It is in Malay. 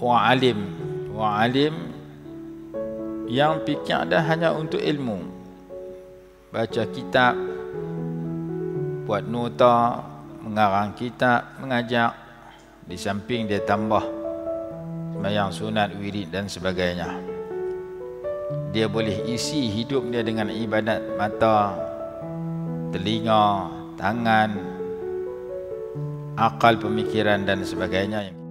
Wa'alim, wa'alim yang fikir dah hanya untuk ilmu, baca kitab, buat nota, mengarang kitab, mengajar. Di samping dia tambah sembahyang sunat, wirid dan sebagainya. Dia boleh isi hidup dia dengan ibadat mata, telinga, tangan, akal, pemikiran dan sebagainya.